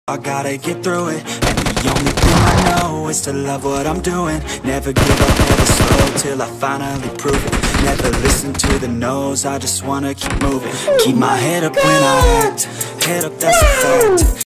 I gotta get through it, and the only thing I know is to love what I'm doing. Never give up, never slow, till I finally prove it. Never listen to the no's, I just wanna keep moving. Keep my head up when I act, head up, that's a fact.